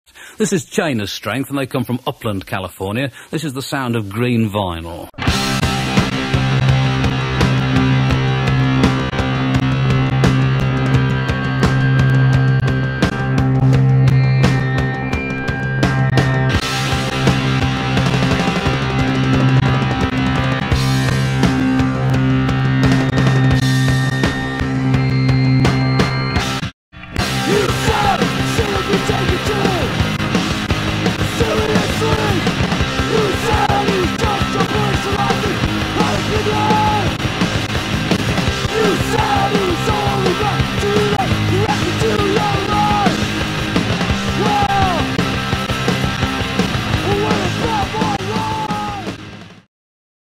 This is China's Strength, and they come from Upland, California. This is the sound of green vinyl.